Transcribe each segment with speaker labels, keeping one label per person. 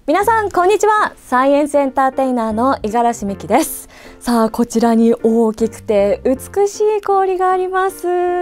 Speaker 1: 皆さんこんにちは。サイエンスエンターテイナーの五十嵐美希です。さあ、こちらに大きくて美しい氷があります。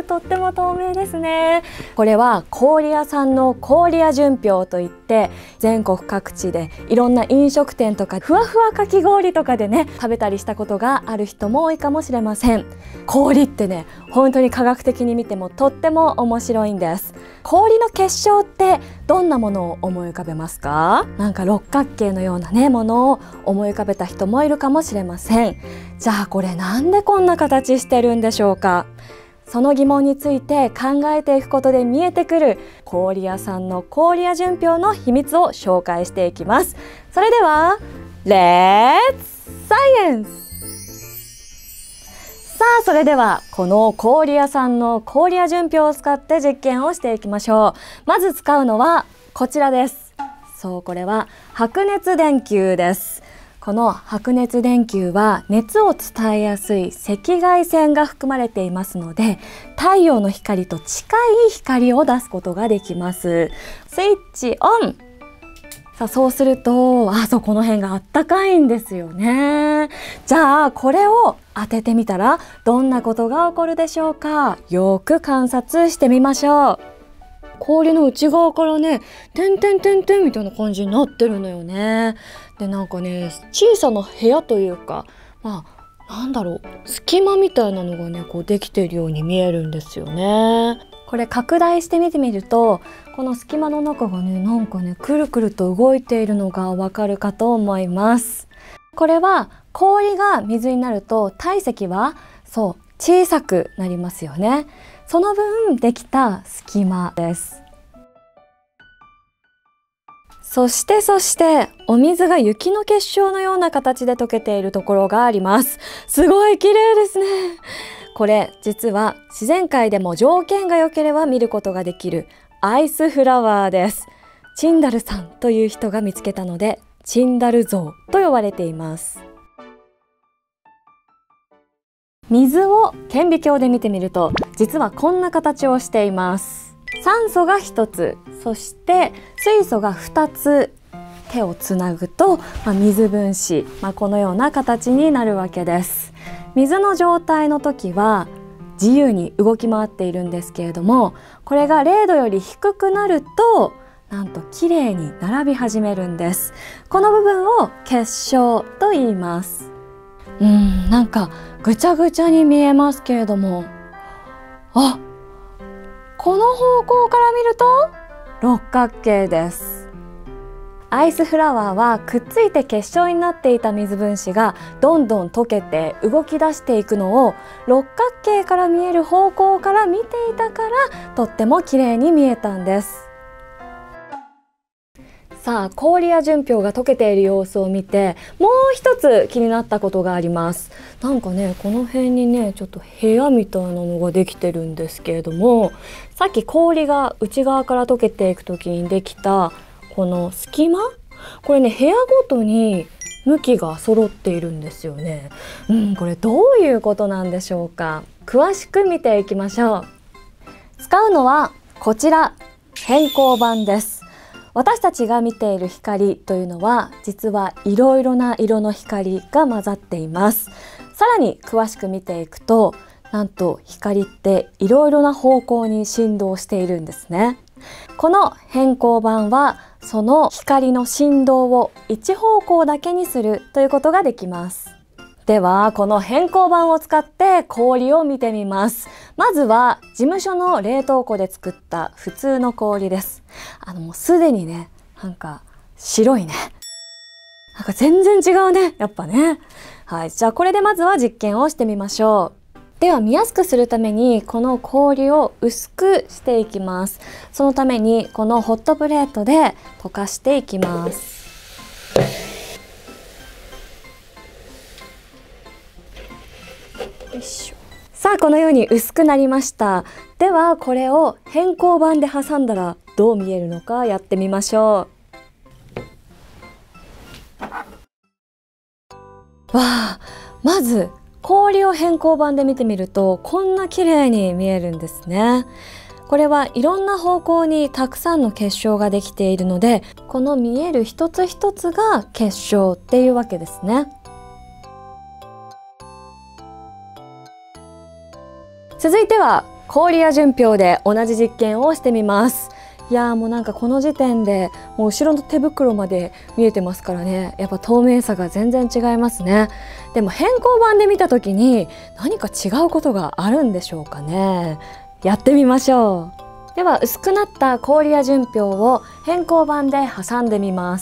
Speaker 1: とっても透明ですね。これは氷屋さんの氷屋純氷といって、全国各地でいろんな飲食店とかふわふわかき氷とかでね、食べたりしたことがある人も多いかもしれません。氷ってね、本当に科学的に見てもとっても面白いんです。氷の結晶ってどんなものを思い浮かべますか？なんか六角形のようなね、ものを思い浮かべた人もいるかもしれません。じゃあこれなんでこんな形してるんでしょうか？その疑問について考えていくことで見えてくる氷屋さんの氷屋純氷の秘密を紹介していきます。それではレッツサイエンス。さあ、それではこの氷屋さんの氷屋純氷を使って実験をしていきましょう。まず使うのはこちらです。そう、これは白熱電球です。この白熱電球は熱を伝えやすい赤外線が含まれていますので、太陽の光と近い光を出すことができます。スイッチオン。さあ、そうするとこの辺があったかいんですよね。じゃあこれを当ててみたらどんなことが起こるでしょうか？よく観察してみましょう。氷の内側からね、点々点々みたいな感じになってるのよね。で、なんかね、小さな部屋というか、なんだろう、隙間みたいなのがね、こうできているように見えるんですよね。これ拡大して見てみると、この隙間の中がね、なんかね、くるくると動いているのがわかるかと思います。これは氷が水になると体積は小さくなりますよね。その分できた隙間です。そしてお水が雪の結晶のような形で溶けているところがあります。すごい綺麗ですね。これ実は自然界でも条件が良ければ見ることができるアイスフラワーです。チンダルさんという人が見つけたので、チンダル像と呼ばれています。水を顕微鏡で見てみると、実はこんな形をしています。酸素が1つ、そして水素が2つ手をつなぐと、水分子、このような形になるわけです。水の状態の時は自由に動き回っているんですけれども、これが0度より低くなるとなんと綺麗に並び始めるんです。この部分を結晶と言います。なんかぐちゃぐちゃに見えますけれども、この方向から見ると六角形です。アイスフラワーはくっついて結晶になっていた水分子がどんどん溶けて動き出していくのを六角形から見える方向から見ていたから、とっても綺麗に見えたんです。さあ、氷や純氷が溶けている様子を見て、もう一つ気になったことがあります。なんかね、この辺にね、ちょっと部屋みたいなのができてるんですけれども、さっき氷が内側から溶けていく時にできたこの隙間、これね、部屋ごとに向きが揃っているんですよね。これどういうことなんでしょうか？詳しく見ていきましょう。使うのはこちら、偏光板です。私たちが見ている光というのは、実はいろいろな色の光が混ざっています。さらに詳しく見ていくと、なんと光っていろいろな方向に振動しているんですね。この偏光板はその光の振動を一方向だけにするということができます。ではこの偏光板を使って氷を見てみます。まずは事務所の冷凍庫で作った普通の氷です。もうすでにね、なんか白いね。なんか全然違うね、やっぱね。はい、じゃあこれでまずは実験をしてみましょう。では見やすくするためにこの氷を薄くしていきます。そのためにこのホットプレートで溶かしていきます。よいしょ。さあ、このように薄くなりました。ではこれを偏光板で挟んだらどう見えるのかやってみましょう。まず氷を偏光板で見てみるとこんな綺麗に見えるんですね。 これはいろんな方向にたくさんの結晶ができているので、この見える一つ一つが結晶っていうわけですね。続いては氷や純氷で同じ実験をしてみます。いやー、もうなんかこの時点でもう後ろの手袋まで見えてますからね、やっぱ透明さが全然違いますね。でも偏光板で見た時に何か違うことがあるんでしょうかね。やってみましょう。では薄くなった氷や純氷を偏光板で挟んでみます。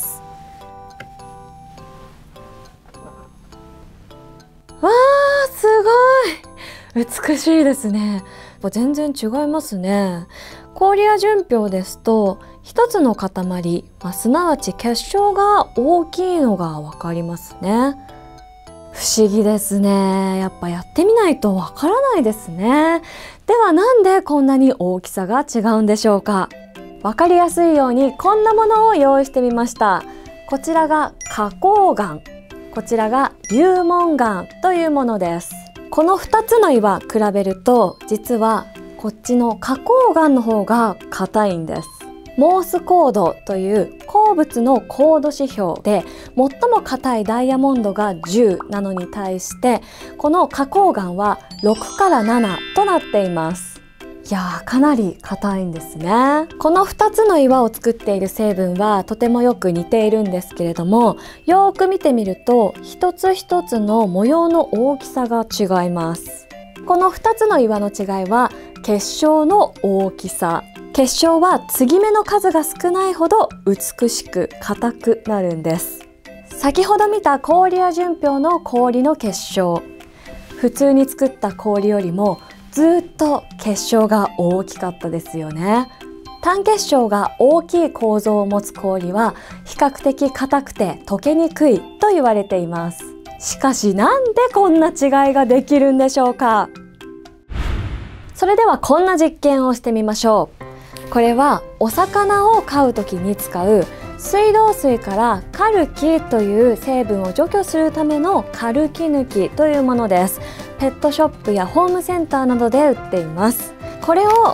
Speaker 1: わー、すごい美しいですね。全然違いますね。氷や純氷ですと一つの塊、すなわち結晶が大きいのがわかりますね。不思議ですね。やっぱやってみないとわからないですね。ではなんでこんなに大きさが違うんでしょうか。わかりやすいようにこんなものを用意してみました。こちらが花崗岩、こちらが流紋岩というものです。この2つの岩比べると実はこっちの花崗岩の方が硬いんです。モース硬度という鉱物の硬度指標で最も硬いダイヤモンドが10なのに対して、この花崗岩は6から7となっています。いやー、かなり硬いんですね。この2つの岩を作っている成分はとてもよく似ているんですけれども、よーく見てみると一つ一つの模様の大きさが違います。この2つの岩の違いは結晶の大きさ。結晶は継ぎ目の数が少ないほど美しく硬くなるんです。先ほど見た氷や純氷の氷の結晶、普通に作った氷よりもずっと結晶が大きかったですよね。単結晶が大きい構造を持つ氷は比較的硬くて溶けにくいと言われています。しかしなんでこんな違いができるんでしょうか。それではこんな実験をしてみましょう。これはお魚を飼う時に使う水道水からカルキという成分を除去するためのカルキ抜きというものです。ペットショップやホームセンターなどで売っています。これを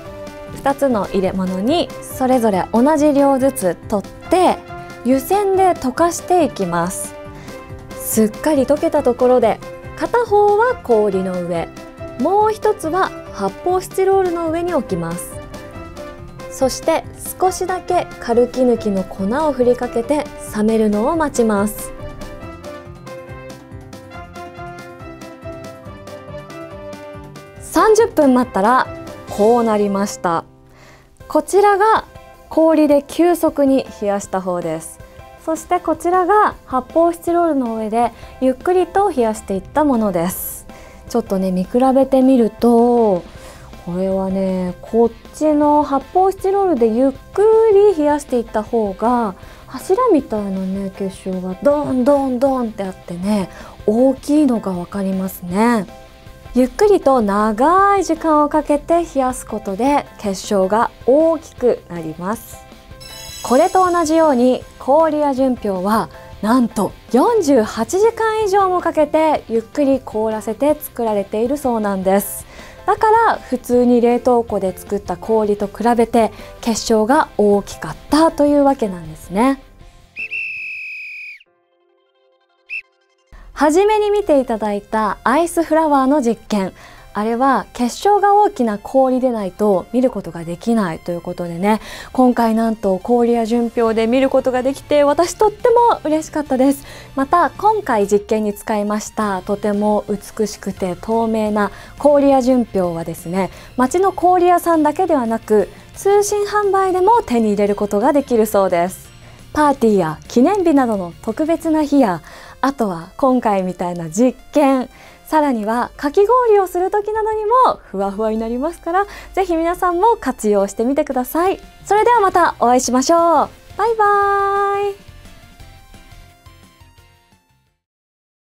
Speaker 1: 2つの入れ物にそれぞれ同じ量ずつ取って湯煎で溶かしていきます。すっかり溶けたところで片方は氷の上、もう一つは発泡スチロールの上に置きます。そして少しだけカルキ抜きの粉を振りかけて冷めるのを待ちます。30分待ったらこうなりました。こちらが氷で急速に冷やした方です。そしてこちらが発泡スチロールの上でゆっくりと冷やしていったものです。ちょっとね見比べてみると、これはねこっちの発泡スチロールでゆっくり冷やしていった方が柱みたいなね結晶がドンドンドンってあってね大きいのが分かりますね。ゆっくりと長い時間をかけて冷やすことで結晶が大きくなります。これと同じように氷や純氷はなんと48時間以上もかけてゆっくり凍らせて作られているそうなんです。だから普通に冷凍庫で作った氷と比べて結晶が大きかったというわけなんですね。はじめに見ていただいたアイスフラワーの実験、あれは結晶が大きな氷でないと見ることができないということでね、今回なんと氷や純氷で見ることができて私とっても嬉しかったです。また今回実験に使いましたとても美しくて透明な氷や純氷はですね、町の氷屋さんだけではなく通信販売でも手に入れることができるそうです。パーティーや記念日などの特別な日や、あとは今回みたいな実験、さらにはかき氷をする時などにもふわふわになりますから、ぜひ皆さんも活用してみてください。それではまたお会いしましょう。バイバーイ。